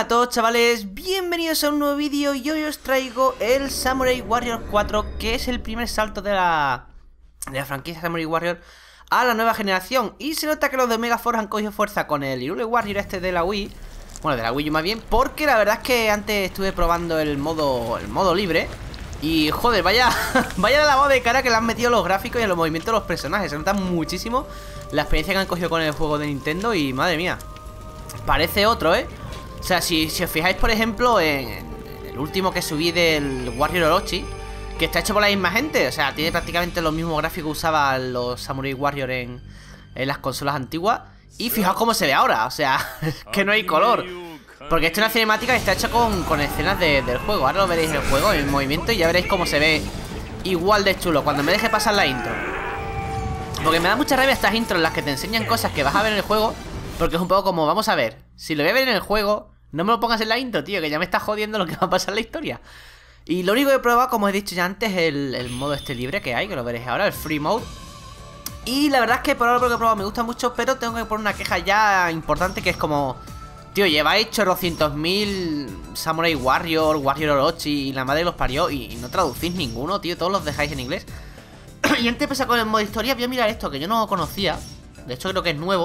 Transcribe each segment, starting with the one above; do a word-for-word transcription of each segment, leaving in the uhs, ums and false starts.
Buenas a todos, chavales, bienvenidos a un nuevo vídeo y hoy os traigo el Samurai Warrior cuatro, que es el primer salto de la, de la franquicia Samurai Warrior a la nueva generación. Y se nota que los de Megaforce han cogido fuerza con el Hyrule Warrior este de la Wii, bueno, de la Wii U más bien, porque la verdad es que antes estuve probando el modo, el modo libre y joder, vaya, vaya la lavado de cara que le han metido los gráficos y en los movimientos de los personajes. Se nota muchísimo la experiencia que han cogido con el juego de Nintendo y madre mía, parece otro, ¿eh? O sea, si, si os fijáis, por ejemplo, en, en el último que subí del Warrior Orochi, que está hecho por la misma gente, o sea, tiene prácticamente los mismos gráficos que usaban los Samurai Warrior en, en las consolas antiguas. Y fijaos cómo se ve ahora, o sea, que no hay color. Porque esto es una cinemática que está hecha con, con escenas de, del juego. Ahora lo veréis en el juego, en movimiento, y ya veréis cómo se ve igual de chulo cuando me deje pasar la intro. Porque me da mucha rabia estas intros en las que te enseñan cosas que vas a ver en el juego, porque es un poco como, vamos a ver, si lo voy a ver en el juego, no me lo pongas en la intro, tío, que ya me está jodiendo lo que va a pasar en la historia. Y lo único que he probado, como he dicho ya antes, es el, el modo este libre que hay, que lo veréis ahora, el Free Mode. Y la verdad es que por ahora lo que he probado me gusta mucho, pero tengo que poner una queja ya importante, que es como, tío, lleváis chorrocientos mil Samurai Warrior, Warrior Orochi y la madre los parió, y, y no traducís ninguno, tío, todos los dejáis en inglés. Y antes de empezar con el modo historia, voy a mirar esto, que yo no lo conocía, de hecho creo que es nuevo.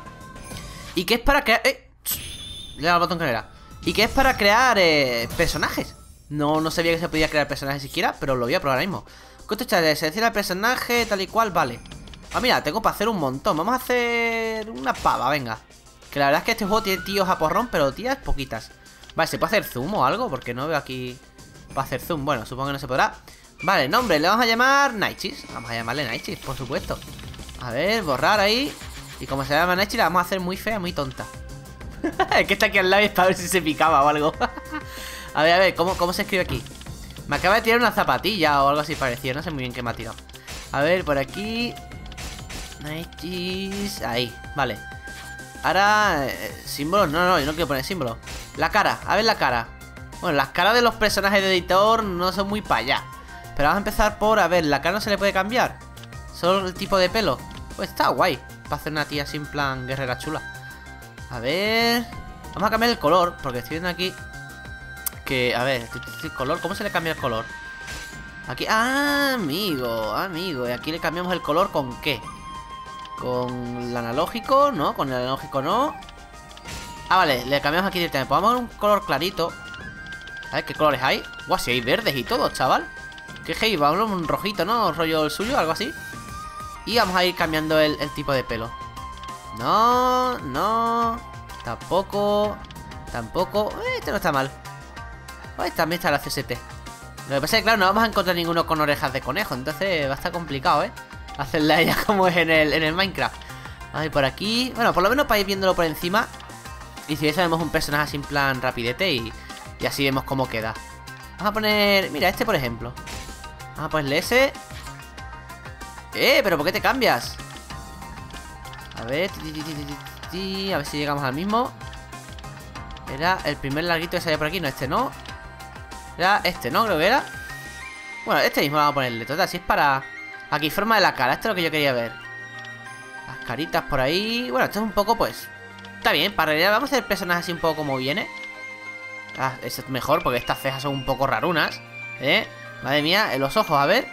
Y que es para crear... ¡Eh! Le he dado al botón que no era. Y que es para crear eh, personajes. No, no sabía que se podía crear personajes siquiera, pero lo voy a probar ahora mismo. Costo de selecciona el personaje, tal y cual, vale. Ah, mira, tengo para hacer un montón. Vamos a hacer una pava, venga. Que la verdad es que este juego tiene tíos a porrón, pero tías poquitas. Vale, ¿se puede hacer zoom o algo? Porque no veo aquí para hacer zoom. Bueno, supongo que no se podrá. Vale, nombre, le vamos a llamar Nightchis. Vamos a llamarle Nightchis, por supuesto. A ver, borrar ahí. Y como se llama Nightchis, la vamos a hacer muy fea, muy tonta. Es que está aquí al lado y es para ver si se picaba o algo. A ver, a ver, ¿cómo, ¿cómo se escribe aquí? Me acaba de tirar una zapatilla o algo así parecido. No sé muy bien qué me ha tirado. A ver, por aquí Nightchis. Ahí, vale. Ahora, eh, símbolos, no, no, yo no quiero poner símbolos. La cara, a ver la cara. Bueno, las caras de los personajes de editor no son muy para allá. Pero vamos a empezar por, a ver, la cara no se le puede cambiar. Solo el tipo de pelo. Pues está guay para hacer una tía así en plan guerrera chula. A ver, vamos a cambiar el color, porque estoy viendo aquí que, a ver, el color, ¿cómo se le cambia el color? Aquí, ah, amigo, amigo. Y aquí le cambiamos el color con ¿qué? Con el analógico, ¿no? Con el analógico no. Ah, vale, le cambiamos aquí directamente. Pues vamos a ver un color clarito. A ver, ¿qué colores hay? Guau, si hay verdes y todo, chaval. Qué hey, vamos a un rojito, ¿no? Rollo el suyo, algo así. Y vamos a ir cambiando el, el tipo de pelo. No, no. Tampoco. Tampoco. Eh, este no está mal. Pues también está la C S T. Lo que pasa es que, claro, no vamos a encontrar ninguno con orejas de conejo. Entonces va a estar complicado, ¿eh? Hacerla ella como es en el, en el Minecraft. A ver, por aquí. Bueno, por lo menos para ir viéndolo por encima. Y si eso vemos un personaje así en plan rapidete. Y, y así vemos cómo queda. Vamos a poner... Mira, este por ejemplo. Vamos a ponerle ese. Eh, pero ¿por qué te cambias? A ver, ti, ti, ti, ti, ti, ti, a ver si llegamos al mismo. Era el primer larguito que salía por aquí. No, este no. Era este, ¿no? Creo que era. Bueno, este mismo vamos a ponerle. Total, si es para... Aquí, forma de la cara. Esto es lo que yo quería ver. Las caritas por ahí. Bueno, esto es un poco, pues... Está bien, para realidad vamos a hacer el personaje así un poco como viene. Ah, eso es mejor porque estas cejas son un poco rarunas. ¿Eh? Madre mía, en los ojos, a ver.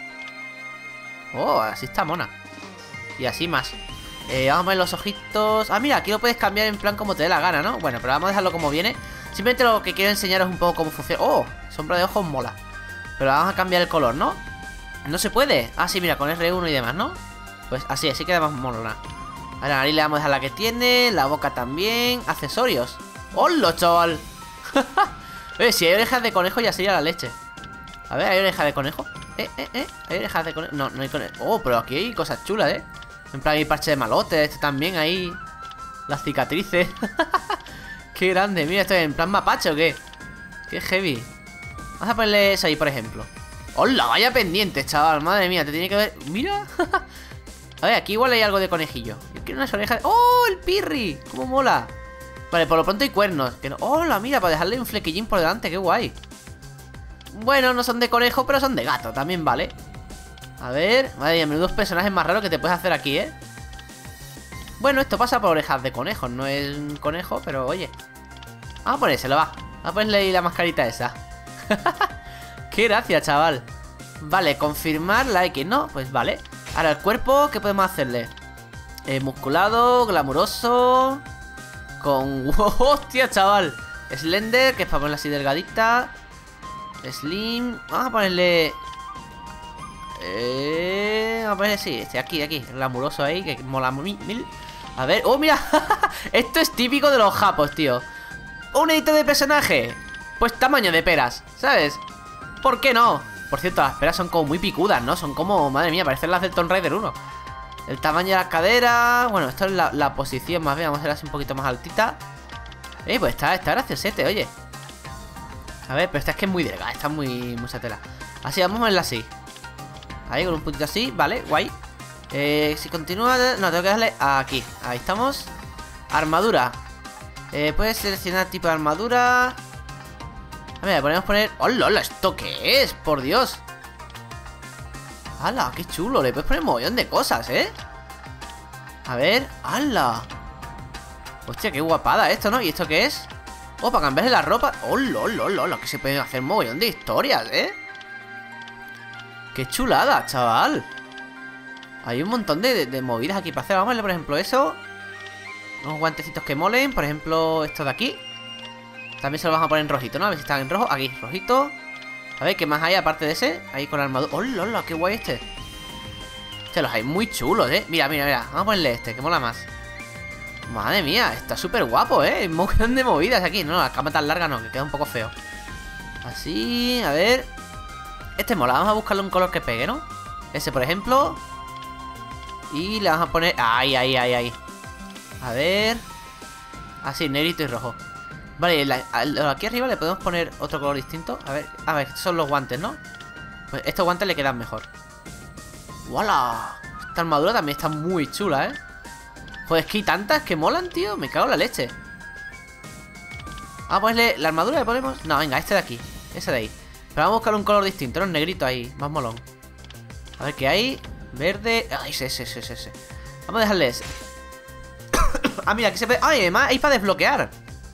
Oh, así está mona. Y así más. Eh, vamos a poner los ojitos. Ah, mira, aquí lo puedes cambiar en plan como te dé la gana, ¿no? Bueno, pero vamos a dejarlo como viene. Simplemente lo que quiero enseñaros un poco cómo funciona. Oh, sombra de ojos mola. Pero vamos a cambiar el color, ¿no? No se puede. Ah, sí, mira, con R uno y demás, ¿no? Pues así, así queda más molona. A la nariz le vamos a dejar la que tiene. La boca también. Accesorios. ¡Hola, chaval! Oye, si hay orejas de conejo ya sería la leche. A ver, ¿hay orejas de conejo? Eh, eh, eh ¿Hay orejas de conejo? No, no hay conejo. Oh, pero aquí hay cosas chulas, ¿eh? En plan hay parche de malote. Este también ahí. Las cicatrices. Qué grande, mira, esto es en plan mapache o qué. Qué heavy. Vamos a ponerle eso ahí, por ejemplo. ¡Hola! Vaya pendiente, chaval. Madre mía, te tiene que ver. Mira. A ver, aquí igual hay algo de conejillo. Yo quiero unas orejas. ¡Oh! El pirri. ¡Cómo mola! Vale, por lo pronto hay cuernos. Que no... ¡Hola! Mira, para dejarle un flequillín por delante. ¡Qué guay! Bueno, no son de conejo, pero son de gato. También vale. A ver. Madre mía, menudos personajes más raros que te puedes hacer aquí, ¿eh? Bueno, esto pasa por orejas de conejo. No es un conejo, pero oye. Vamos a ponérselo, va. Vamos a ponerle ahí la mascarita esa. Qué gracia, chaval. Vale, confirmar la X, ¿no? Pues vale. Ahora el cuerpo, ¿qué podemos hacerle? Eh, musculado, glamuroso. Con... ¡Hostia, chaval! Slender, que es para ponerla así delgadita. Slim. Vamos a ponerle... Eh... Vamos a ponerle, sí, este, aquí, aquí. Glamuroso ahí, que mola mil. mil. A ver... ¡Oh, mira! Esto es típico de los japos, tío. Un editor de personaje. Pues tamaño de peras, ¿sabes? ¿Por qué no? Por cierto, las peras son como muy picudas, ¿no? Son como, madre mía, parecen las del Tomb Raider uno. El tamaño de las caderas. Bueno, esto es la, la posición más bien. Vamos a hacerla así un poquito más altita. Eh, pues está, está graciosete, oye. A ver, pero esta es que es muy delgada. Está muy, mucha tela. Así, vamos a verla así. Ahí, con un puntito así, vale, guay. Eh, si continúa, no, tengo que darle aquí. Ahí estamos. Armadura. Eh, puedes seleccionar tipo de armadura. A ver, podemos poner... ¡Hola, hola! ¿Esto qué es? ¡Por Dios! ¡Hala! ¡Qué chulo! Le puedes poner un mogollón de cosas, ¿eh? A ver... ¡Hala! Hostia, qué guapada esto, ¿no? ¿Y esto qué es? Oh, para cambiarle la ropa. ¡Hola, hola, hola! Lo que se pueden hacer un mogollón de historias, ¿eh? ¡Qué chulada, chaval! Hay un montón de, de, de movidas aquí para hacer. Vamos a verle, por ejemplo, eso. Unos guantecitos que molen. Por ejemplo, esto de aquí. También se lo vamos a poner en rojito, ¿no? A ver si están en rojo. Aquí, rojito. A ver, ¿qué más hay aparte de ese? Ahí con armadura. ¡Hola, hola! ¡Qué guay este! Hostia, los hay muy chulos, ¿eh? Mira, mira, mira. Vamos a ponerle este, que mola más. Madre mía, está súper guapo, ¿eh? Hay un montón de movidas aquí. No, la cama tan larga no, que queda un poco feo. Así, a ver. Este mola, vamos a buscarle un color que pegue, ¿no? Ese, por ejemplo. Y le vamos a poner... ¡Ay, ay, ay, ay! A ver... Así, negrito y rojo. Vale, la, aquí arriba le podemos poner otro color distinto. A ver, a ver, estos son los guantes, ¿no? Pues estos guantes le quedan mejor. ¡Wala! Esta armadura también está muy chula, ¿eh? Joder, es que hay tantas que molan, tío. Me cago en la leche. Vamos a ponerle... ¿La armadura le ponemos? No, venga, este de aquí. Ese de ahí. Pero vamos a buscar un color distinto, ¿no? Un negrito ahí, más molón. A ver qué hay. Verde... Ay, ese, ese, ese, ese. Vamos a dejarle ese. Ah, mira, aquí se puede... ¡Ay, además hay para desbloquear!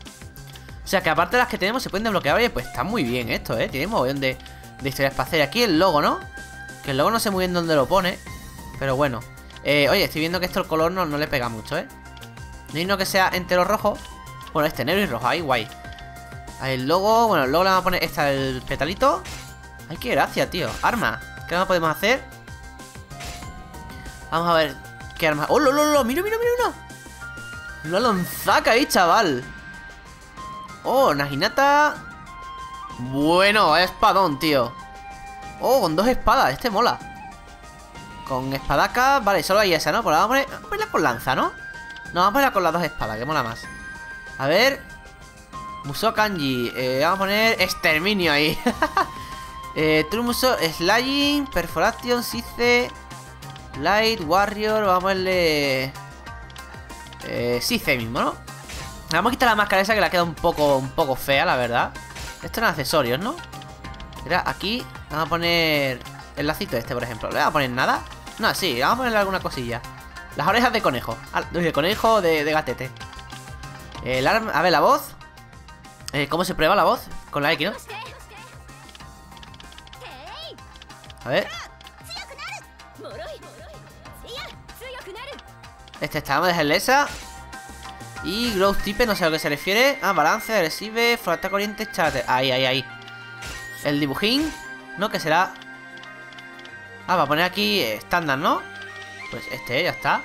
O sea, que aparte de las que tenemos se pueden desbloquear. Oye, pues está muy bien esto, ¿eh? Tiene un montón de, de historias para hacer. Aquí el logo, ¿no? Que el logo no sé muy bien dónde lo pone. Pero bueno. Eh, oye, estoy viendo que esto el color no, no le pega mucho, ¿eh? No hay uno que sea entero rojo. Bueno, este negro y rojo, ahí, guay. Ahí el logo, bueno, el logo le vamos a poner esta, el petalito. Ay, qué gracia, tío. Arma. ¿Qué más podemos hacer? Vamos a ver qué arma. ¡Oh, lo, lo, lo! ¡Mira, mira, mira! Una lanzaca ahí, chaval. Oh, Naginata. Bueno, espadón, tío. Oh, con dos espadas, este mola. Con espadaca, vale, solo hay esa, ¿no? Pues la vamos a poner, vamos a ponerla con lanza, ¿no? No, vamos a ponerla con las dos espadas, que mola más. A ver. Musou Kanji, eh, vamos a poner exterminio ahí. eh, Trumuso, Slaying, Perforation, Sice, Light, Warrior, vamos a ponerle... Eh, Sice mismo, ¿no? Vamos a quitar la máscara esa que la queda un poco, un poco fea, la verdad. Estos son accesorios, ¿no? Mira, aquí vamos a poner el lacito este, por ejemplo. ¿Le vamos a poner nada? No, sí, vamos a ponerle alguna cosilla. Las orejas de conejo. Ah, de conejo de, de gatete. El arma, a ver, la voz. eh, ¿Cómo se prueba la voz? Con la X, ¿no? A ver. Este está, vamos a dejarle esa. Y growth type, no sé a lo que se refiere. Ah, balance, agresive, flota corriente, charter. Ahí, ahí, ahí. El dibujín, ¿no? Que será... Ah, va a poner aquí estándar, ¿no? Pues este, ya está.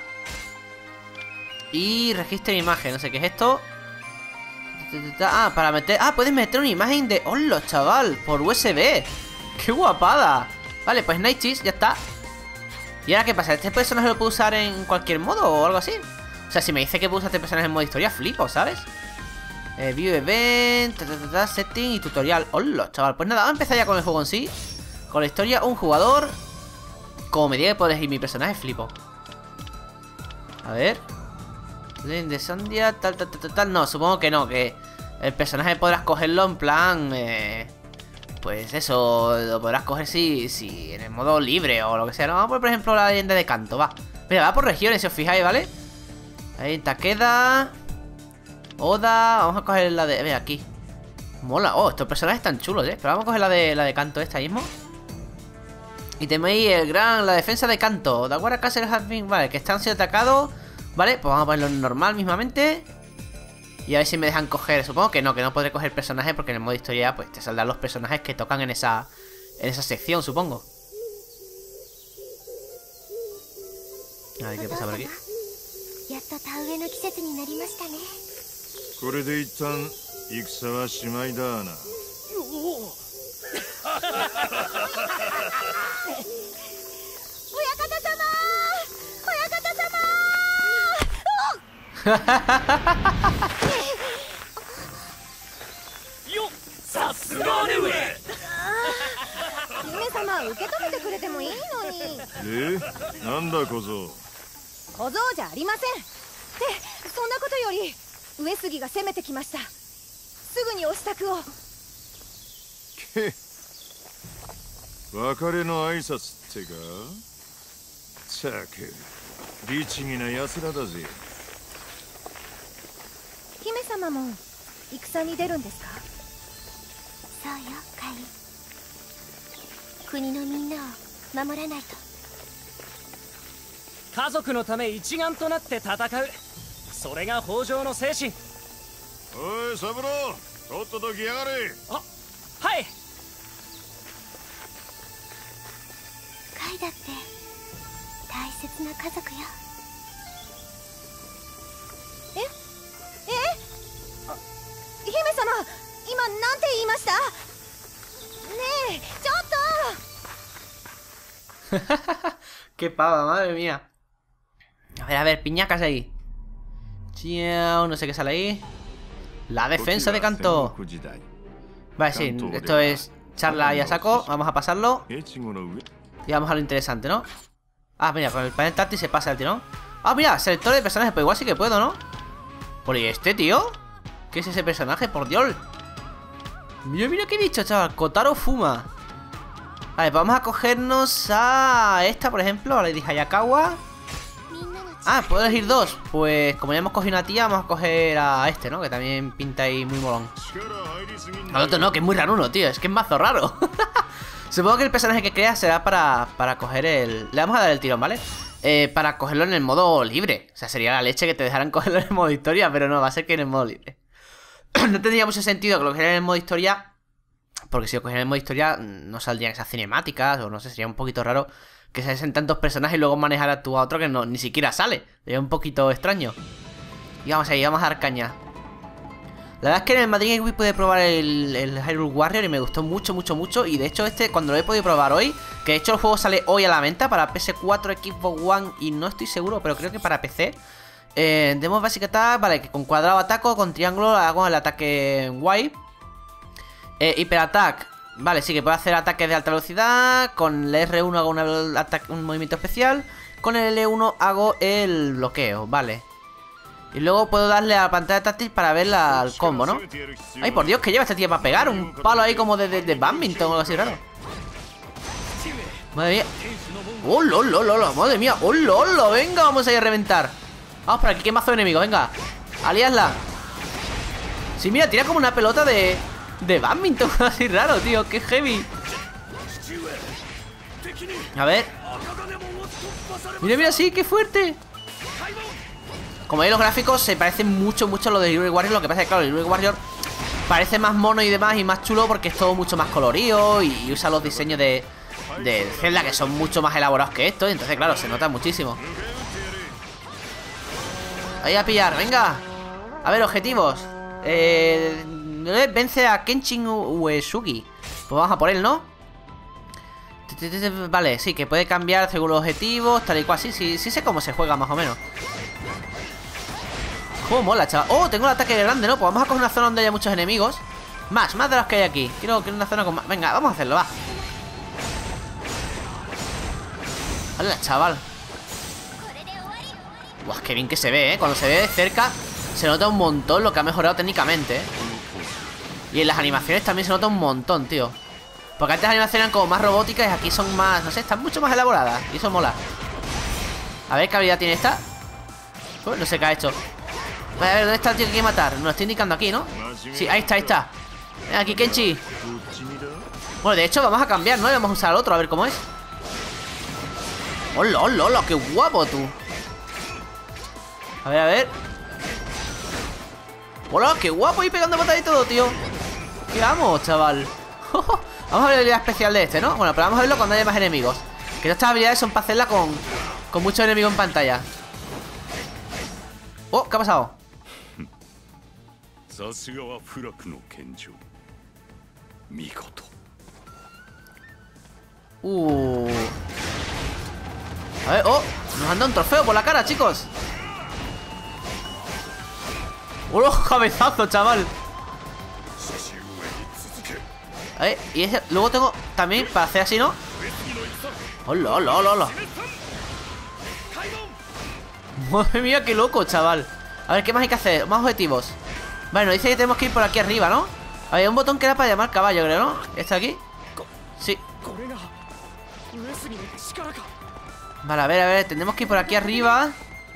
Y registra imagen, no sé qué es esto. Ah, para meter... Ah, puedes meter una imagen de... ¡Hola, chaval! Por U S B. ¡Qué guapada! Vale, pues Night Cheese, ya está. ¿Y ahora qué pasa? ¿Este personaje lo puedo usar en cualquier modo o algo así? O sea, si me dice que puedo usar este personaje en modo historia, flipo, ¿sabes? Eh, view event, ta, ta, ta, ta, setting y tutorial. ¡Hola, chaval! Pues nada, vamos a empezar ya con el juego en sí. Con la historia, un jugador. Como me diga que puedo elegir mi personaje, flipo. A ver. De Sandia, tal, tal, tal, tal, tal. No, supongo que no, que el personaje podrás cogerlo en plan... Eh, pues eso, lo podrás coger si, si en el modo libre o lo que sea. No, vamos a poner, por ejemplo, la leyenda de Kanto, va. Mira, va por regiones, si os fijáis, ¿vale? Ahí, Takeda. Oda, vamos a coger la de... Ve aquí. Mola. Oh, estos personajes están chulos, ¿eh? Pero vamos a coger la de, la de Kanto esta mismo. Y tenéis el gran... La defensa de Kanto. Dawara Castle has been... Vale, que están siendo atacados. Vale, pues vamos a ponerlo en normal mismamente. Y a ver si me dejan coger. Supongo que no, que no podré coger personajes porque en el modo historia pues te saldrán los personajes que tocan en esa... En esa sección, supongo. A ver qué pasa por aquí. Qué pava, madre mía. A ver, a ver, piñacas ahí. Chiao, no sé qué sale ahí. La defensa de Kanto. Vale, sí, esto es charla y a saco. Vamos a pasarlo. Y vamos a lo interesante, ¿no? Ah, mira, con el panel táctil se pasa el tirón. Ah, mira, selector de personajes. Pues igual sí que puedo, ¿no? Por ahí este, tío. ¿Qué es ese personaje? Por Dios. Mira, mira qué bicho, chaval. Kotaro Fuma. Vale, pues vamos a cogernos a esta, por ejemplo, a Lady Hayakawa. Ah, puedo elegir dos. Pues como ya hemos cogido una tía, vamos a coger a este, ¿no? Que también pinta ahí muy molón. Al otro no, que es muy raro uno, tío. Es que es mazo raro. Supongo que el personaje que crea será para, para coger el... Le vamos a dar el tirón, ¿vale? Eh, para cogerlo en el modo libre. O sea, sería la leche que te dejaran cogerlo en el modo historia. Pero no, va a ser que en el modo libre. No tendría mucho sentido que lo cogieran en el modo historia, porque si lo cogieran en el modo historia no saldrían esas cinemáticas. O no sé, sería un poquito raro que saliesen tantos personajes y luego manejar a tú a otro que no, ni siquiera sale. Sería un poquito extraño. Y vamos ahí, vamos a dar caña. La verdad es que en el Madrid Game Week pude probar el, el Hyrule Warrior y me gustó mucho, mucho, mucho. Y de hecho este, cuando lo he podido probar hoy, que de hecho el juego sale hoy a la venta para P S cuatro, Xbox One y no estoy seguro, pero creo que para P C. Eh, Demos Basic Attack, vale, que con cuadrado ataco, con triángulo hago el ataque guay. Eh, Hyper Attack, vale, sí que puedo hacer ataques de alta velocidad. Con el R uno hago una ataque, un movimiento especial. Con el L uno hago el bloqueo, vale. Y luego puedo darle a la pantalla táctil para ver la, el combo, ¿no? Ay, por Dios, que lleva este tío para pegar. Un palo ahí como de, de, de badminton o algo así raro. Madre mía. ¡Oh, lolo, lolo! Madre mía. ¡Oh, lolo! Venga, vamos a ir a reventar. Vamos por aquí, que mazo de enemigos, venga. Aliasla. Sí, mira, tira como una pelota de... De badminton, así raro, tío. Qué heavy. A ver. Mira, mira, sí, qué fuerte. Como veis, los gráficos se parecen mucho, mucho a los de Hyrule Warrior. Lo que pasa es que, claro, el Hyrule Warrior parece más mono y demás y más chulo porque es todo mucho más colorido y, y usa los diseños de, de Zelda que son mucho más elaborados que esto. Y entonces, claro, se nota muchísimo. Ahí a pillar, venga. A ver, objetivos. Eh, vence a Kenshin Uesugi. Pues vamos a por él, ¿no? Vale, sí, que puede cambiar según los objetivos, tal y cual. Sí, sí, sí sé cómo se juega más o menos. ¡Oh, mola, chaval! ¡Oh, tengo el ataque grande!, ¿no? Pues vamos a coger una zona donde haya muchos enemigos. Más, más de los que hay aquí. Quiero, quiero una zona con más... Venga, vamos a hacerlo, va. ¡Hala, chaval! ¡Guau, qué bien que se ve, eh! Cuando se ve de cerca se nota un montón lo que ha mejorado técnicamente, eh. Y en las animaciones también se nota un montón, tío. Porque antes las animaciones eran como más robóticas y aquí son más... No sé, están mucho más elaboradas. Y eso mola. A ver qué habilidad tiene esta. Pues no sé qué ha hecho. Vale, a ver, ¿dónde está el tío que hay que matar? Nos lo estoy indicando aquí, ¿no? Sí, ahí está, ahí está. Ven aquí, Kenshi. Bueno, de hecho, vamos a cambiar, ¿no? Y vamos a usar al otro, a ver cómo es. ¡Hola, hola, hola! ¡Qué guapo, tú! A ver, a ver. ¡Hola, qué guapo! Y pegando patada y todo, tío. ¿Qué vamos, chaval? Vamos a ver la habilidad especial de este, ¿no? Bueno, pero vamos a verlo cuando haya más enemigos. Que estas habilidades son para hacerla con, con muchos enemigos en pantalla. Oh, ¿qué ha pasado? Uh. A ver, oh, nos han dado un trofeo por la cara, chicos. ¡Oh, cabezazo, chaval! A ver, y ese, luego tengo también para hacer así, ¿no? ¡Hola, hola, hola, hola! Madre mía, qué loco, chaval. A ver, ¿qué más hay que hacer? Más objetivos. Vale, nos dice que tenemos que ir por aquí arriba, ¿no? Había un botón que era para llamar caballo, creo, ¿no? ¿Está aquí? Sí. Vale, a ver, a ver, tenemos que ir por aquí arriba.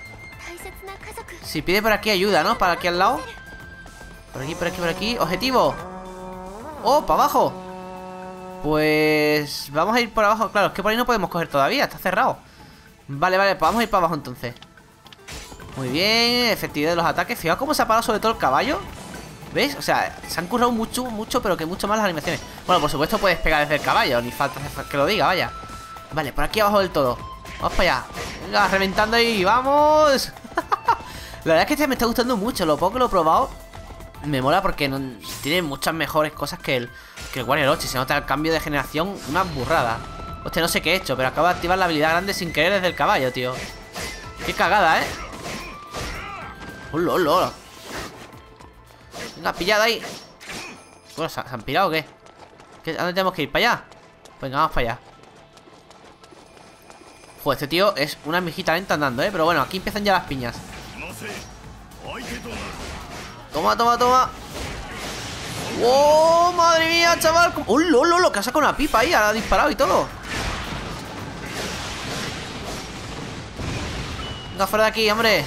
Si pide por aquí ayuda, ¿no? Para aquí al lado. Por aquí, por aquí, por aquí. ¡Objetivo! ¡Oh, para abajo! Pues... vamos a ir por abajo. Claro, es que por ahí no podemos coger todavía. Está cerrado. Vale, vale, pues vamos a ir para abajo entonces. Muy bien, efectividad de los ataques. Fijaos cómo se ha parado sobre todo el caballo. ¿Veis? O sea, se han currado mucho, mucho, pero que mucho más las animaciones. Bueno, por supuesto puedes pegar desde el caballo. Ni falta que lo diga, vaya. Vale, por aquí abajo del todo. Vamos para allá. Venga, reventando ahí. ¡Vamos! La verdad es que este me está gustando mucho. Lo poco que lo he probado me mola porque no, tiene muchas mejores cosas que el, que el Warrior ocho. Se nota el cambio de generación, una burrada. Hostia, no sé qué he hecho, pero acabo de activar la habilidad grande sin querer desde el caballo, tío. Qué cagada, ¿eh? ¡Hola, hola, hola! Venga, pillada ahí. Bueno, ¿se, ¿se han pirado o qué? ¿Qué? ¿A dónde tenemos que ir? ¿Para allá? Venga, vamos para allá. Joder, este tío es una mijita lenta andando, ¿eh? Pero bueno, aquí empiezan ya las piñas. Toma, toma, toma. ¡Oh, madre mía, chaval! ¡Oh, lolo, lo que ha sacado una pipa ahí! Ha disparado y todo. Venga, fuera de aquí, hombre.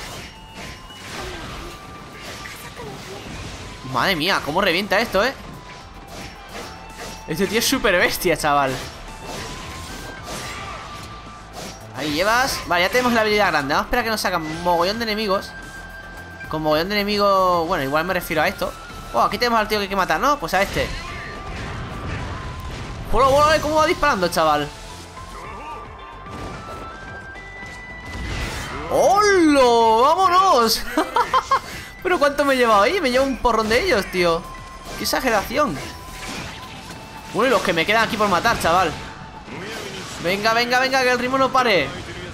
Madre mía, cómo revienta esto, ¿eh? Este tío es súper bestia, chaval. Ahí llevas. Vale, ya tenemos la habilidad grande. Vamos a esperar a que nos sacan mogollón de enemigos. Con mogollón de enemigos. Bueno, igual me refiero a esto. Oh, aquí tenemos al tío que hay que matar, ¿no? Pues a este. ¡Hola, hola! ¿Cómo va disparando, chaval? ¡Hola! ¡Vámonos! Pero ¿cuánto me he llevado ahí? Me llevo un porrón de ellos, tío. ¡Qué exageración! Bueno, y los que me quedan aquí por matar, chaval. Venga, venga, venga, que el ritmo no pare.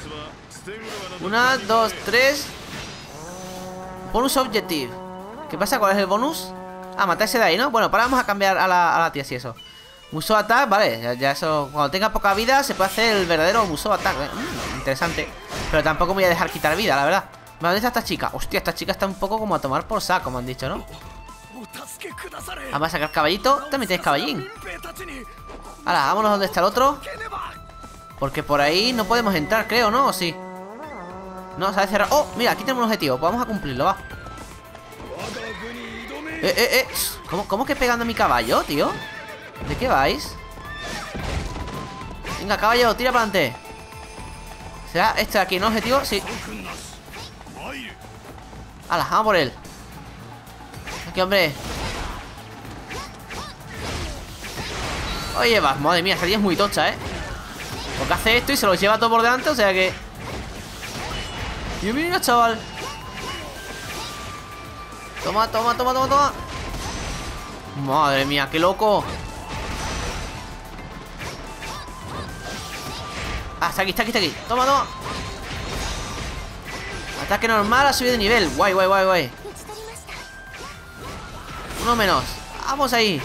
Una, dos, tres. Bonus objective. ¿Qué pasa? ¿Cuál es el bonus? Ah, matarse de ahí, ¿no? Bueno, para vamos a cambiar a la, a la tía, si eso. Musou Attack, vale, ya, ya eso. Cuando tenga poca vida se puede hacer el verdadero Musou Attack, ¿eh? mm, Interesante. Pero tampoco me voy a dejar quitar vida, la verdad. Vale, ¿dónde está esta chica? Hostia, esta chica está un poco como a tomar por saco, como han dicho, ¿no? Vamos a sacar caballito. También tienes caballín. Ahora, vámonos donde está el otro. Porque por ahí no podemos entrar, creo, ¿no? ¿O sí? No, se ha cerrado. Oh, mira, aquí tenemos un objetivo. Pues vamos a cumplirlo, va. Eh, eh, eh ¿Cómo, cómo que pegando a mi caballo, tío? ¿De qué vais? Venga, caballo, tira para adelante. ¿Será este de aquí, no? ¿Objetivo? Sí. Hala, vamos por él. Aquí, hombre. Oye, vas, madre mía, esta tía es muy tocha, ¿eh? Porque hace esto y se lo lleva todo por delante, o sea que... Dios mío, chaval. Toma, toma, toma, toma, toma. Madre mía, qué loco. Ah, está aquí, está aquí, está aquí. Toma, toma. Ataque normal, ha subido de nivel. Guay, guay, guay, guay. Uno menos. Vamos ahí.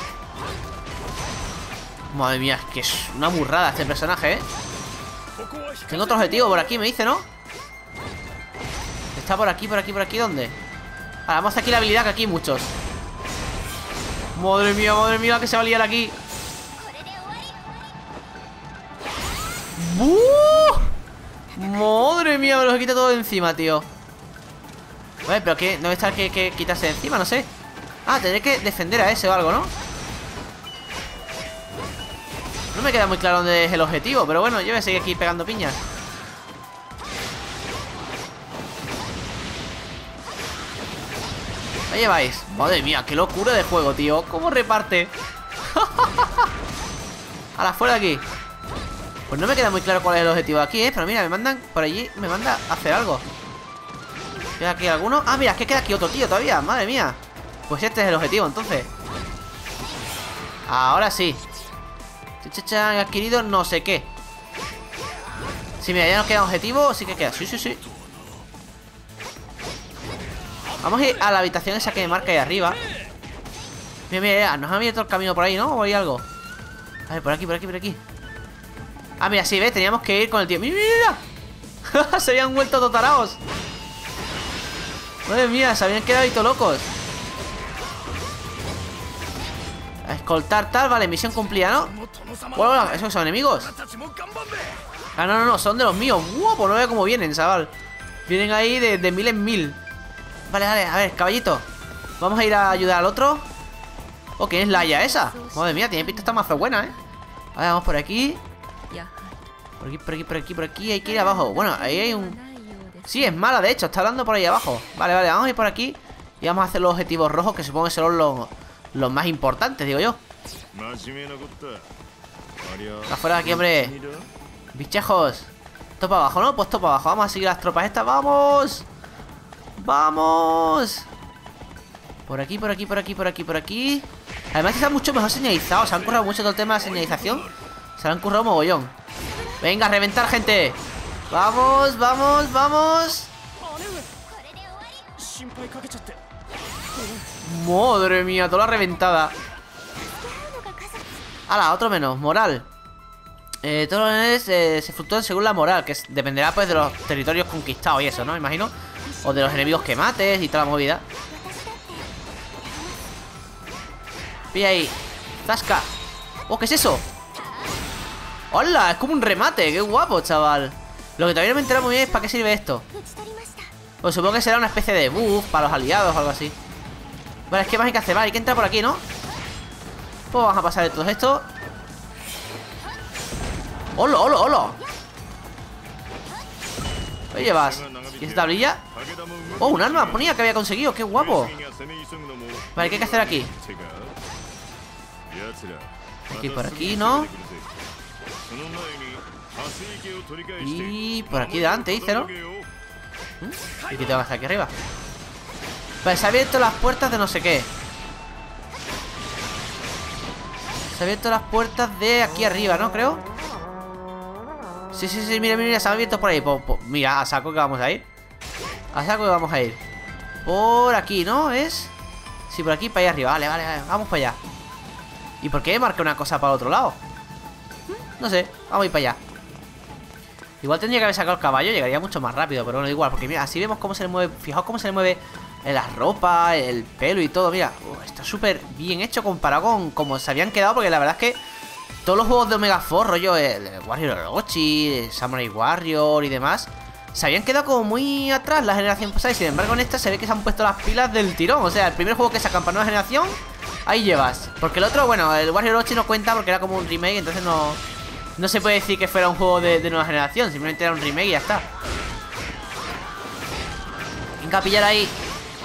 Madre mía, es que es una burrada este personaje, ¿eh? Tengo otro objetivo por aquí, me dice, ¿no? Está por aquí, por aquí, por aquí, ¿dónde? Ahora, vamos a aquí la habilidad, que aquí hay muchos. Madre mía, madre mía, que se va a liar aquí. ¡Uh! Madre mía, me los quita todo de encima, tío. Vale, pero ¿qué? ¿Dónde está el que, que quitarse de encima? No sé. Ah, tendré que defender a ese o algo, ¿no? No me queda muy claro dónde es el objetivo, pero bueno, yo voy a seguir aquí pegando piñas. Ahí lleváis. Madre mía, qué locura de juego, tío. ¿Cómo reparte? A la fuera de aquí. Pues no me queda muy claro cuál es el objetivo de aquí, ¿eh? Pero mira, me mandan por allí, me manda a hacer algo. ¿Queda aquí alguno? Ah, mira, es que queda aquí otro tío todavía. Madre mía. Pues este es el objetivo, entonces. Ahora sí. He adquirido no sé qué. Sí, mira, ya nos queda objetivo. Sí que queda, sí, sí, sí. Vamos a ir a la habitación esa que me marca ahí arriba. Mira, mira, nos ha abierto el camino por ahí, ¿no? ¿O hay algo? A ver, por aquí, por aquí, por aquí. Ah, mira, sí, ¿ves? Teníamos que ir con el tío. ¡Mira, mira! Se habían vuelto totaraos. Madre mía, se habían quedado ahí todos locos. A escoltar tal, vale, misión cumplida, ¿no? Bueno, ¿esos son enemigos? Ah, no, no, no, son de los míos. ¡Wow! Pues no veo cómo vienen, chaval. Vienen ahí de, de mil en mil. Vale, vale, a ver, caballito. Vamos a ir a ayudar al otro. Oh, ¿quién es Laia esa? Madre mía, tiene pinta esta mazo buena, ¿eh? A ver, vamos por aquí. Por aquí, por aquí, por aquí, por aquí. Hay que ir abajo. Bueno, ahí hay un... Sí, es mala, de hecho, está hablando por ahí abajo. Vale, vale, vamos a ir por aquí. Y vamos a hacer los objetivos rojos, que supongo que serán los, los más importantes, digo yo. Afuera de aquí, hombre. Bichejos. Topa abajo, ¿no? Pues topa abajo. Vamos a seguir las tropas estas. ¡Vamos! ¡Vamos! Por aquí, por aquí, por aquí, por aquí, por aquí. Además está mucho mejor señalizado. Se han currado mucho todo el tema de la señalización. Se lo han currado mogollón. Venga, a reventar, gente. Vamos, vamos, vamos. Madre mía, toda la reventada. Hala, otro menos, moral. eh, Todo es, eh, se fluctúan según la moral, que es, dependerá pues de los territorios conquistados y eso, ¿no? Me imagino. O de los enemigos que mates y toda la movida. Pilla ahí. Zasca. Oh, ¿qué es eso? ¡Hola! Es como un remate. ¡Qué guapo, chaval! Lo que todavía no me he enterado muy bien es para qué sirve esto. Pues supongo que será una especie de buff para los aliados o algo así. Vale, es que más hay que hacer. Vale, hay que entrar por aquí, ¿no? Pues vamos a pasar de todo esto. ¡Hola, hola, hola! ¿Qué llevas? ¿Y esa tablilla? ¡Oh, un arma! Ponía que había conseguido. ¡Qué guapo! Vale, ¿qué hay que hacer aquí? Aquí por aquí, ¿no? Y por aquí delante, dice, ¿no? ¿Y qué tengo que hacer aquí arriba? Vale, se han abierto las puertas de no sé qué. Se han abierto las puertas de aquí arriba, ¿no? Creo. Sí, sí, sí, mira, mira, se han abierto por ahí. Por, por, mira, a saco que vamos a ir. A saco que vamos a ir. Por aquí, ¿no? ¿Es? Sí, por aquí, para allá arriba. Vale, vale, vale, vamos para allá. ¿Y por qué marca una cosa para el otro lado? No sé, vamos a ir para allá. Igual tendría que haber sacado el caballo, llegaría mucho más rápido. Pero bueno, igual, porque mira, así vemos cómo se le mueve. Fijaos cómo se le mueve la ropa, el pelo y todo. Mira, uh, está súper bien hecho comparado con como se habían quedado. Porque la verdad es que todos los juegos de Omega Force, rollo el, el Warrior Orochi, el Samurai Warrior y demás, se habían quedado como muy atrás la generación pasada. Y sin embargo en esta se ve que se han puesto las pilas del tirón. O sea, el primer juego que sacan para nueva generación, ahí llevas. Porque el otro, bueno, el Warrior Orochi no cuenta porque era como un remake. Entonces no, no se puede decir que fuera un juego de, de nueva generación. Simplemente era un remake y ya está. Venga, a pillar ahí.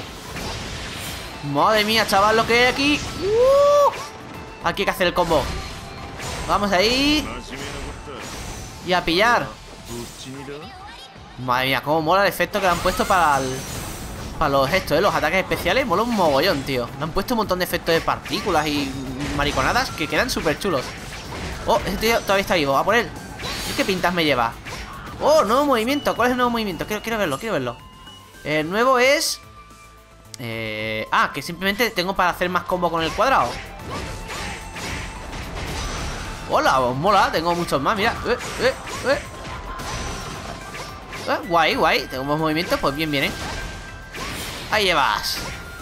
Madre mía, chaval, lo que hay aquí. uh, Aquí hay que hacer el combo. Vamos ahí. Y a pillar. Madre mía, cómo mola el efecto que le han puesto para el, para los estos, ¿eh? Los ataques especiales. Mola un mogollón, tío. Le han puesto un montón de efectos de partículas y mariconadas que quedan súper chulos. Oh, ese tío todavía está vivo. A por él. ¿Y qué pintas me lleva? Oh, nuevo movimiento. ¿Cuál es el nuevo movimiento? Quiero, quiero verlo, quiero verlo. El nuevo es... Eh... Ah, que simplemente tengo para hacer más combo con el cuadrado. Hola, mola. Tengo muchos más, mira. Eh, eh, eh. Eh, guay, guay. Tengo más movimientos, pues bien vienen. Ahí llevas.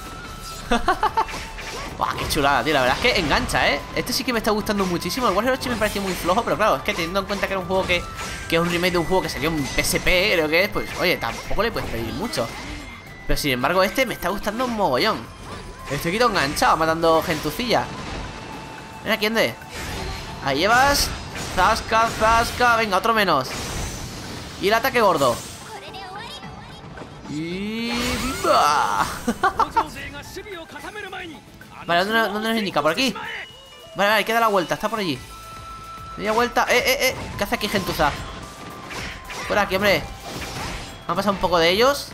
Buah, qué chulada, tío. La verdad es que engancha, ¿eh? Este sí que me está gustando muchísimo. El Warrior Orochi me pareció muy flojo, pero claro, es que teniendo en cuenta que era un juego que, que es un remake de un juego que salió en P S P, creo que es, pues, oye, tampoco le puedes pedir mucho. Pero sin embargo este me está gustando un mogollón. Estoy quito enganchado, matando gentucilla. Mira, ¿quién de? Ahí llevas. Zasca, zasca. Venga, otro menos. Y el ataque gordo. Y... ¡bah! Vale, ¿dónde, ¿dónde nos indica? ¿Por aquí? Vale, vale, hay que dar la vuelta, está por allí. Media vuelta, eh, eh, eh. ¿Qué hace aquí gentuza? Por aquí, hombre. Vamos a pasar un poco de ellos.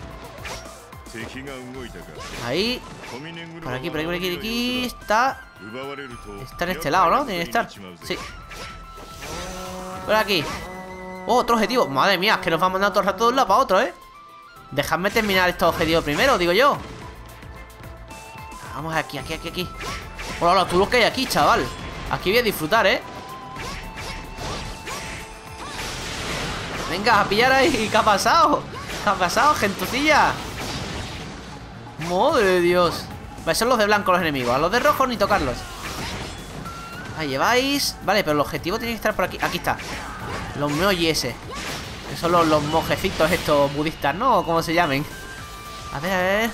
Ahí. Por aquí, por aquí, por aquí, por aquí. Está. Está en este lado, ¿no? Tiene que estar. Sí. Por aquí. Oh, otro objetivo. Madre mía, es que nos va a mandar todo el rato de un lado para otro, ¿eh? Dejadme terminar estos objetivos primero, digo yo. Vamos aquí, aquí, aquí, aquí. Hola, hola, tú lo que hay aquí, chaval. Aquí voy a disfrutar, ¿eh? Venga, a pillar ahí. ¿Qué ha pasado? ¿Qué ha pasado, gentucilla? Madre de Dios. Vale, son los de blanco los enemigos. A los de rojo ni tocarlos. Ahí lleváis. Vale, pero el objetivo tiene que estar por aquí. Aquí está. Los meoyi ese. Que son los, los monjecitos estos budistas, ¿no? O como se llamen. A ver, a ver.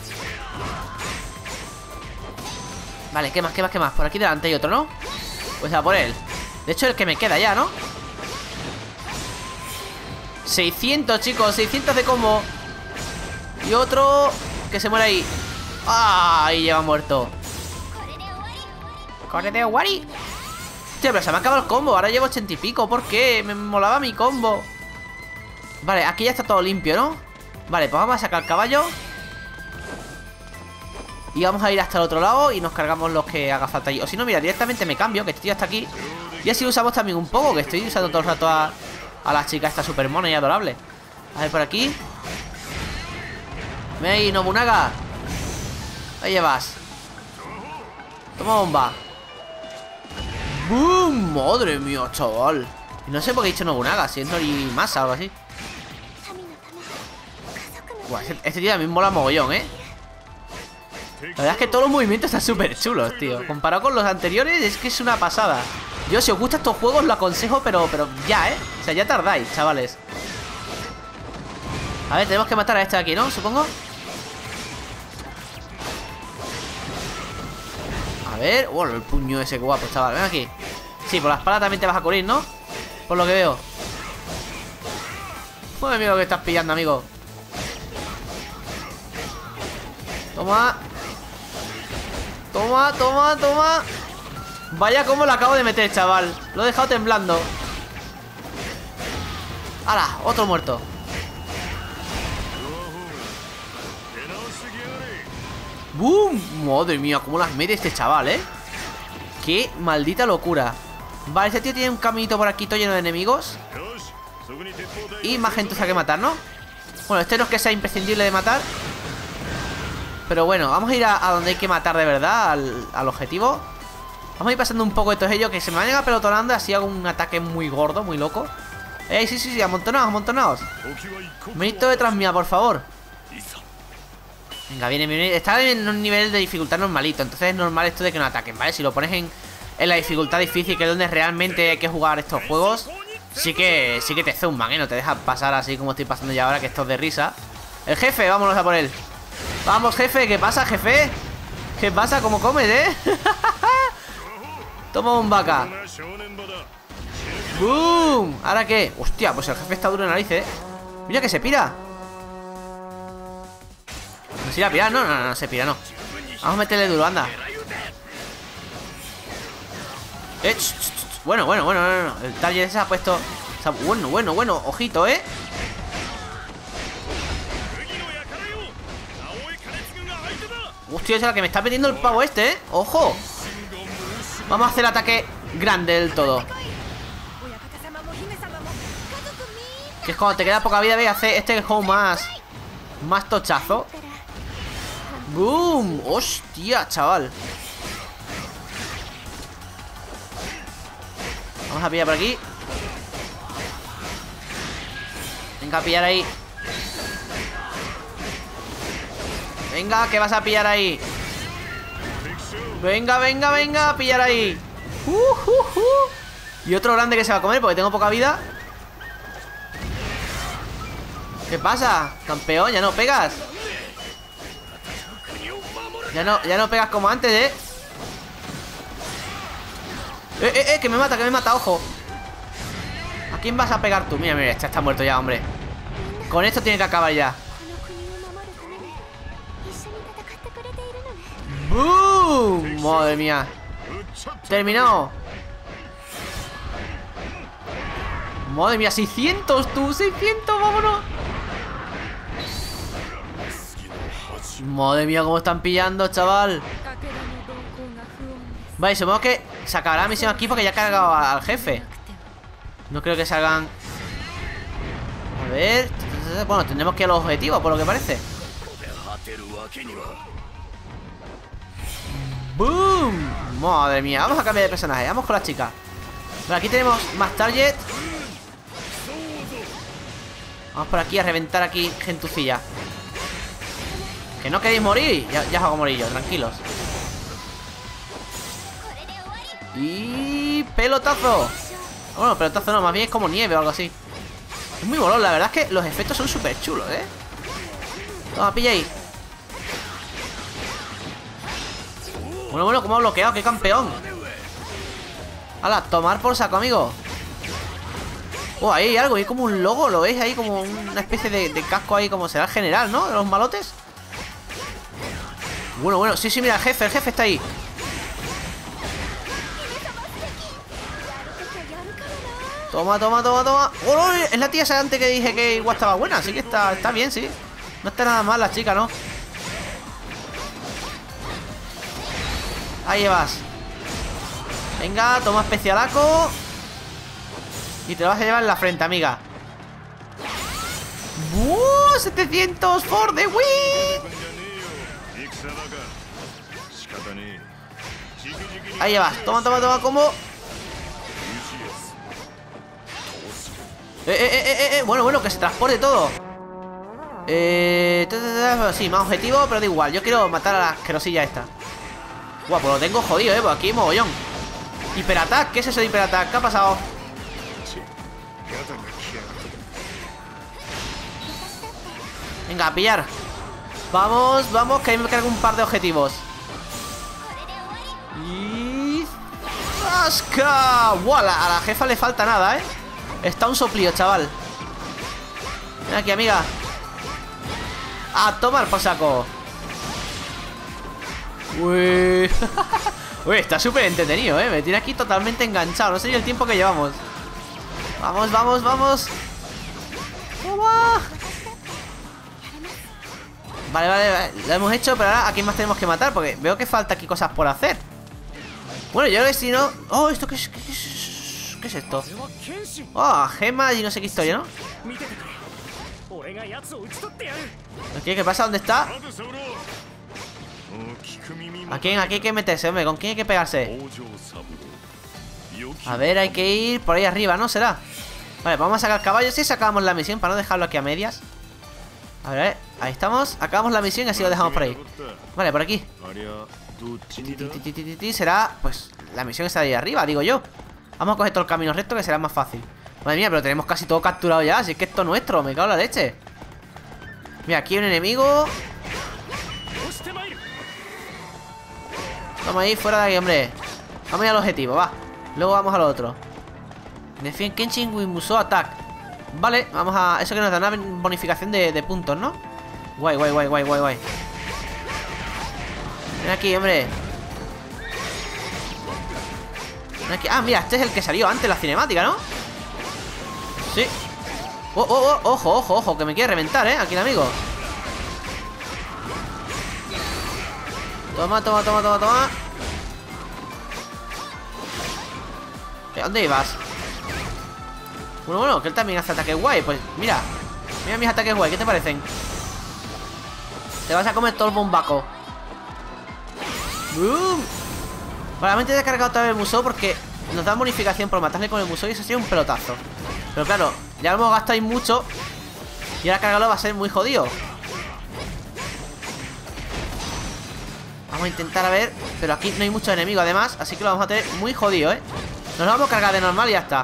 Vale, ¿qué más, qué más, qué más? Por aquí delante hay otro, ¿no? Pues a por él. De hecho, el que me queda ya, ¿no? seiscientos, chicos, seiscientos de combo. Y otro que se muere ahí. ¡Ah! Ahí lleva muerto. ¡Corre de Wari! Hostia, pero se me ha acabado el combo. Ahora llevo ochenta y pico. ¿Por qué? Me molaba mi combo. Vale, aquí ya está todo limpio, ¿no? Vale, pues vamos a sacar el caballo. Y vamos a ir hasta el otro lado y nos cargamos los que haga falta allí. O si no, mira, directamente me cambio, que este tío está aquí. Y así lo usamos también un poco, que estoy usando todo el rato a, a la chica esta super mona y adorable. A ver, por aquí. Ven ahí, Nobunaga. Ahí llevas. Toma bomba. ¡Bum! Madre mía, chaval. Y no sé por qué he dicho Nobunaga, si es Norimasa o algo así. Buah, este, este tío también mola mogollón, ¿eh? La verdad es que todos los movimientos están súper chulos, tío. Comparado con los anteriores, es que es una pasada. Yo, si os gustan estos juegos, lo aconsejo, pero, pero ya, ¿eh? O sea, ya tardáis, chavales. A ver, tenemos que matar a este de aquí, ¿no? Supongo. A ver. Bueno, el puño ese, qué guapo, chaval. Ven aquí. Sí, por la espalda también te vas a cubrir, ¿no? Por lo que veo. Joder, amigo, que estás pillando, amigo. Toma. Toma, toma, toma. Vaya como lo acabo de meter, chaval. Lo he dejado temblando. ¡Hala! Otro muerto. ¡Bum! Madre mía, cómo las mete este chaval, ¿eh? ¡Qué maldita locura! Vale, este tío tiene un caminito por aquí todo lleno de enemigos. Y más gente hay que matar, ¿no? Bueno, este no es que sea imprescindible de matar. Pero bueno, vamos a ir a, a donde hay que matar de verdad, al, al objetivo. Vamos a ir pasando un poco de todos ellos, que se me van a apelotonando. Así hago un ataque muy gordo, muy loco. ¡Ey, sí, sí, sí! ¡Amontonaos, amontonaos! Venid todo detrás mía, por favor. Venga, viene, viene. Está en un nivel de dificultad normalito. Entonces es normal esto de que no ataquen, ¿vale? Si lo pones en, en la dificultad difícil, que es donde realmente hay que jugar estos juegos, Sí que, sí que te zumban, ¿eh? No te dejan pasar así como estoy pasando ya ahora, que esto es de risa. El jefe, vámonos a por él. Vamos, jefe, ¿qué pasa, jefe? ¿Qué pasa? ¿Cómo comes, eh? Toma un vaca. ¡Bum! ¿Ahora qué? Hostia, pues el jefe está duro en narices, ¿eh? Mira que se pira. ¿No se irá a pirar? No, no, no, no se pira, no. Vamos a meterle duro, anda. Eh, ch, ch, ch. Bueno, bueno, bueno, bueno. El target se ha puesto. O sea, bueno, bueno, bueno. Ojito, ¿eh? Hostia, es la que me está pidiendo el pavo este, ¿eh? ¡Ojo! Vamos a hacer el ataque grande del todo. Que es cuando te queda poca vida, ve, hace este que es como más Más tochazo. ¡Boom! ¡Hostia, chaval! Vamos a pillar por aquí. Venga, a pillar ahí. Venga, que vas a pillar ahí. Venga, venga, venga, a pillar ahí. uh, uh, uh. Y otro grande que se va a comer porque tengo poca vida. ¿Qué pasa? Campeón, ya no pegas. Ya no, ya no pegas como antes, ¿eh? Eh, eh, eh, que me mata, que me mata, ojo. ¿A quién vas a pegar tú? Mira, mira, este está muerto ya, hombre. Con esto tiene que acabar ya. ¡Boom! Madre mía. Terminado. Madre mía, seiscientos tú, seiscientos, vámonos. Madre mía, cómo están pillando, chaval. Vale, supongo que se acabará la misión aquí porque ya ha cargado al jefe. No creo que salgan. A ver. Bueno, tendremos que ir a los objetivos, por lo que parece. ¡Boom! Madre mía, vamos a cambiar de personaje. Vamos con la chica. Vale, aquí tenemos más target. Vamos por aquí a reventar aquí gentucilla. Que no queréis morir. Ya, ya os hago morir yo, tranquilos. Y... pelotazo. Bueno, pelotazo no, más bien es como nieve o algo así. Es muy molón, la verdad es que los efectos son súper chulos, ¿eh? Toma, pilla ahí. Bueno, bueno, cómo ha bloqueado, qué campeón. Hala, tomar por saco, amigo. Oh, ahí hay algo, hay como un logo, ¿lo veis? Ahí como una especie de, de casco ahí, como será el general, ¿no? De los malotes. Bueno, bueno, sí, sí, mira, el jefe, el jefe está ahí. Toma, toma, toma, toma. ¡Oh, es la tía esa antes que dije que igual estaba buena! Así que está, está bien, sí. No está nada mal la chica, ¿no? Ahí vas. Venga, toma especialaco. Y te lo vas a llevar en la frente, amiga. ¡Buah! setecientos for the win. Ahí vas. Toma, toma, toma, combo. Eh, eh, eh, eh, eh. Bueno, bueno, que se transporte todo. Eh... Sí, más objetivo, pero da igual. Yo quiero matar a la asquerosilla esta. Guau, pues lo tengo jodido, eh. Pues aquí mogollón. Hiperataque, ¿qué es eso de hiperataque? ¿Qué ha pasado? Venga, a pillar. Vamos, vamos, que ahí me cargo un par de objetivos. Y... ¡Zasca! ¡Guau! A la jefa le falta nada, eh. Está un soplío, chaval. Ven aquí, amiga. A tomar por saco. Uy. Uy, está súper entretenido, eh. Me tiene aquí totalmente enganchado. No sé ni el tiempo que llevamos. Vamos, vamos, vamos. Toma. Vale, vale, vale. Lo hemos hecho, pero ahora ¿a quién más tenemos que matar? Porque veo que falta aquí cosas por hacer. Bueno, yo creo que si no... Oh, ¿esto qué es? ¿Qué es, ¿Qué es esto? Oh, gema y no sé qué historia, ¿no? ¿Qué, ¿Qué pasa? ¿Dónde está? ¿A quién? ¿A quién hay que meterse, hombre? ¿Con quién hay que pegarse? A ver, hay que ir por ahí arriba, ¿no? ¿Será? Vale, vamos a sacar caballos y sacamos la misión para no dejarlo aquí a medias. A ver, a ver, ahí estamos. Acabamos la misión y así lo dejamos por ahí. Vale, por aquí. Será, pues, la misión está ahí arriba, digo yo. Vamos a coger todo el camino recto que será más fácil. Madre mía, pero tenemos casi todo capturado ya. Si es que esto es nuestro, me cago en la leche. Mira, aquí hay un enemigo. Vamos ahí, fuera de aquí, hombre. Vamos a ir al objetivo, va. Luego vamos al otro. Defien Kenshin with Musou Attack. Vale, vamos a... Eso que nos da una bonificación de, de puntos, ¿no? Guay, guay, guay, guay, guay, guay. Ven aquí, hombre. Ven aquí. Ah, mira, este es el que salió antes de la cinemática, ¿no? Sí. Oh, oh, oh, ojo, ojo, ojo, que me quiere reventar, ¿eh? Aquí el amigo. Toma, toma, toma, toma, toma. ¿Dónde ibas? Bueno, bueno, que él también hace ataques guay. Pues mira, mira mis ataques guay, ¿qué te parecen? Te vas a comer todo el bombaco. ¡Boom! Probablemente he descargado otra vez el Musou porque nos da bonificación por matarle con el Musou y eso sería un pelotazo. Pero claro, ya lo hemos gastado ahí mucho y ahora cargarlo va a ser muy jodido. Vamos a intentar a ver. Pero aquí no hay muchos enemigos además, así que lo vamos a tener muy jodido, ¿eh? Nos lo vamos a cargar de normal y ya está.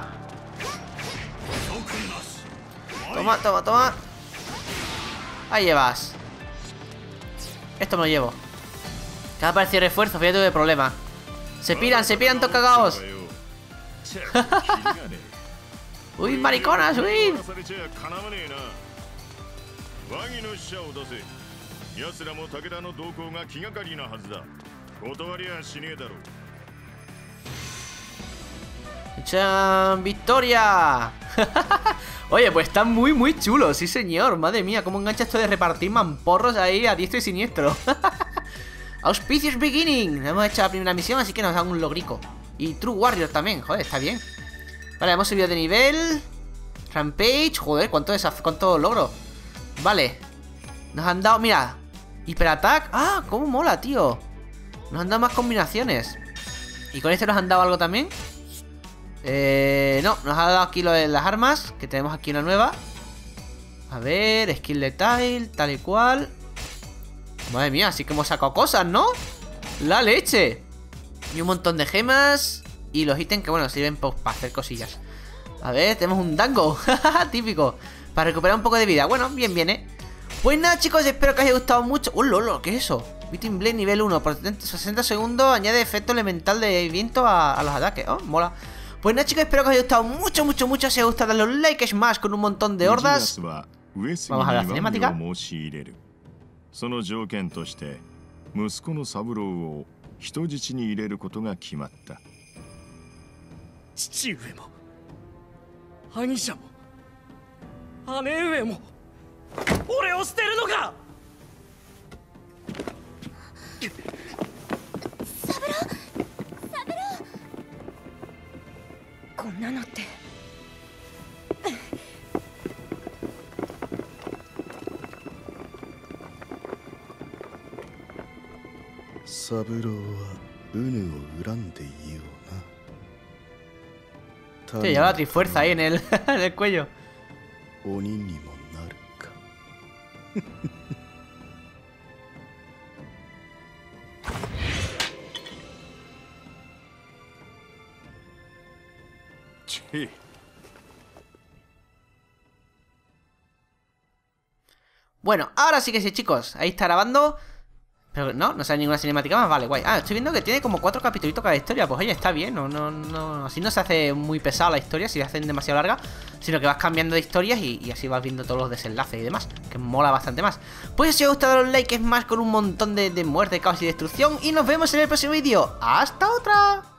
Toma, toma, toma. Ahí llevas. Esto me lo llevo. Que ha aparecido refuerzo, fíjate de problema. Se piran, se piran, todos cagados. Uy, mariconas, uy. ¡Chan! ¡Victoria! Oye, pues está muy, muy chulo, sí señor. Madre mía, cómo engancha esto de repartir mamporros ahí a diestro y siniestro. Auspicious Beginning. Hemos hecho la primera misión, así que nos dan un logrico. Y True Warrior también, joder, está bien. Vale, hemos subido de nivel. Rampage, joder, cuánto, cuánto logro. Vale. Nos han dado, mira, Hiperattack. Ah, cómo mola, tío. Nos han dado más combinaciones. ¿Y con este nos han dado algo también? Eh, no, nos ha dado aquí lo de las armas. Que tenemos aquí una nueva. A ver, skill de tile, tal y cual. Madre mía, así que hemos sacado cosas, ¿no? La leche. Y un montón de gemas. Y los ítems que, bueno, sirven pues, para hacer cosillas. A ver, tenemos un dango. Típico. Para recuperar un poco de vida. Bueno, bien viene. Pues nada, chicos, espero que os haya gustado mucho. ¡Oh, lolo! ¿Qué es eso? Beating Blade nivel uno. Por sesenta segundos añade efecto elemental de viento a, a los ataques. Oh, mola. Pues nada, chicos, espero que os haya gustado mucho, mucho, mucho. Si os ha gustado, darle un like, smash con un montón de hordas. Vamos a ver la cinemática. その条件として息子の三郎を人質に入れることが決まった。父上も兄者も姉上も俺を捨てるのか。 三郎、三郎、こんなのって。 三郎はウヌを恨んでいような。 Sí, lleva la trifuerza ahí en el, en el cuello. 鬼にもなるか。 Bueno, ahora sí que sí, chicos. Ahí está grabando. Pero no, no sale ninguna cinemática más, vale, guay. Ah, estoy viendo que tiene como cuatro capítulos cada historia. Pues oye, está bien, no, no, no. Así no se hace muy pesada la historia, si la hacen demasiado larga. Sino que vas cambiando de historias y, y así vas viendo todos los desenlaces y demás. Que mola bastante más. Pues si os ha gustado, los likes más con un montón de, de muerte, caos y destrucción. Y nos vemos en el próximo vídeo. ¡Hasta otra!